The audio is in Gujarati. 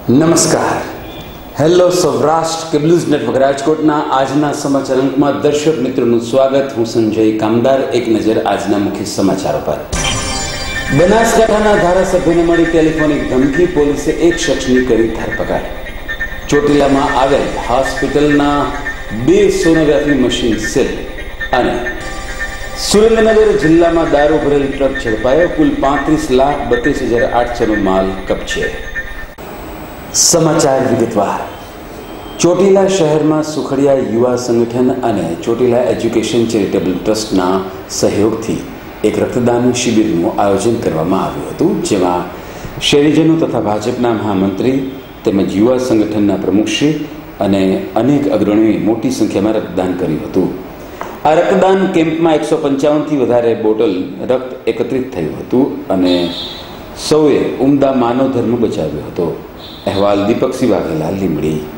નમસ્કાર. હેલો સૌરાષ્ટ્ર કેબલ્સ નેટવર્ક રાજકોટના આજના સમાચાર અંકમાં દર્શક મિત્રોનું સ્વાગત. હું સંજય કામદાર. એક નજર આજના મુખ્ય સમાચારો પર. બનાસકાંઠાના ધારાસભ્યને મળી ટેલિફોનિક ધમકી. પોલીસે એક શખ્સની કરી ધરપકડ. ચોટીલામાં આવેલ હોસ્પિટલના 2 સોનોગ્રાફી મશીન સીલ. અને સુરેન્દ્રનગર જિલ્લામાં દારૂ ભરેલ ટ્રક ઝડપાયો. કુલ 35,32,800 નો માલ કબજે. સમાચાર વિગતવાર. ચોટીલા શહેરમાં સુખડિયા યુવા સંગઠન અને ચોટીલા એજ્યુકેશન ચેરિટેબલ ટ્રસ્ટના સહયોગથી એક રક્તદાન શિબિરનું આયોજન કરવામાં આવ્યું હતું, જેમાં શહેરીજનો તથા ભાજપના મહામંત્રી તેમજ યુવા સંગઠનના પ્રમુખશ્રી અને અનેક અગ્રણીઓએ મોટી સંખ્યામાં રક્તદાન કર્યું હતું. આ રક્તદાન કેમ્પમાં 155થી વધારે બોટલ રક્ત એકત્રિત થયું હતું અને સૌએ ઉમદા માનવ ધર્મ બચાવ્યો હતો. અહેવાલ દીપકસિંહ વાઘેલા, લીંબડી.